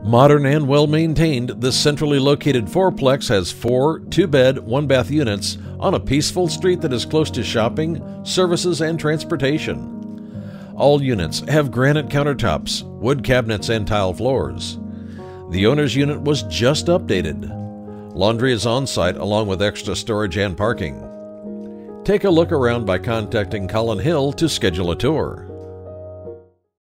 Modern and well-maintained, this centrally located fourplex has 4 2-bed, 1-bath units on a peaceful street that is close to shopping, services, and transportation. All units have granite countertops, wood cabinets, and tile floors. The owner's unit was just updated. Laundry is on-site along with extra storage and parking. Take a look around by contacting Colin Hill to schedule a tour.